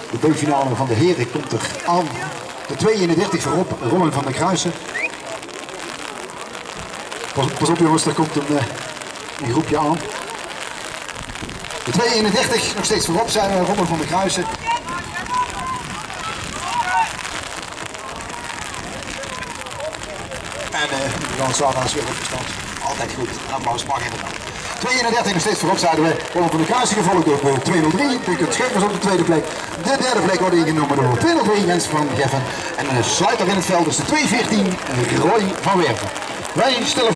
De B-finale van de heren komt er aan. De 32 voorop, Robin van der Kruijsen. Pas op jongens, daar komt een groepje aan. De 32 nog steeds voorop zijn Robin van der Kruijsen. En Jan Sada's weer opgestaan. Altijd goed, applaus mag inderdaad. 32 nog steeds voorop zouden we Robin van der Kruijsen, gevolgd door 203. Pinkert Schepers op de tweede plek. De derde plek wordt ingenomen door 203 Jens van Geffen. En een sluiter in het veld is de 214 Roy van Werven. Wij stellen